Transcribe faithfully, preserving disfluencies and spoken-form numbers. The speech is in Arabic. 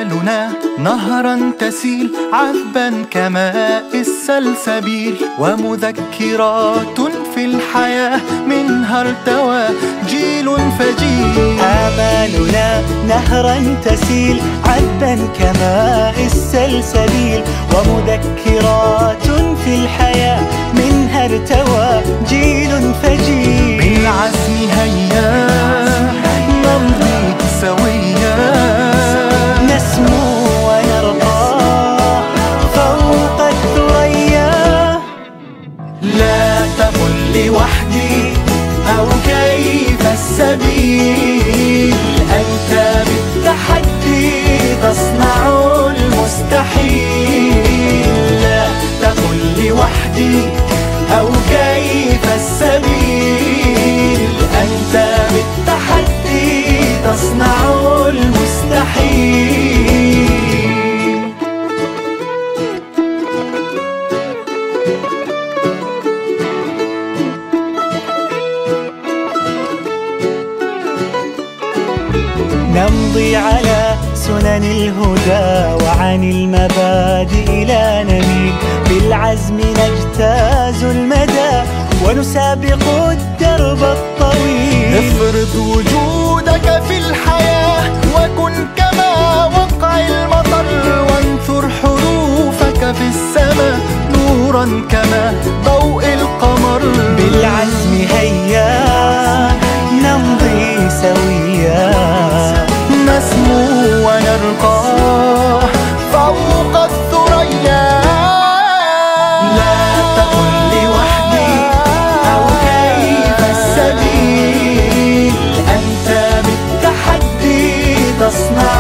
آمالنا نهرا تسيل عذبا كماء السلسبيل، ومذكرات في الحياة منها ارتوى جيل فجيل. آمالنا نهرا تسيل عذبا كماء السلسبيل، ومذكرات في الحياة منها ارتوى جيل فجيل. بالعزم هيا نمضي سويا، نسمو ونرقى فوق الثريا. لا تقل لوحدي أو كيف السبيل، أنت بالتحدي تصنع المستحيل. لا تقل لوحدي أو كيف السبيل، أنت بالتحدي تصنع المستحيل. نمضي على سنن الهدى وعن المبادئ لا نميل، بالعزم نجتاز المدى ونسابق الدرب الطويل. افرض وجودك في الحياة وكن كما وقع المطر، وانثر حروفك في السماء نورا كما ضوء القمر. بالعزم هيا نمضي سويا، نسمو ونرقى فوق الثريا. لا تقل لوحدي أو كيف السبيل، أنت بالتحدي تصنع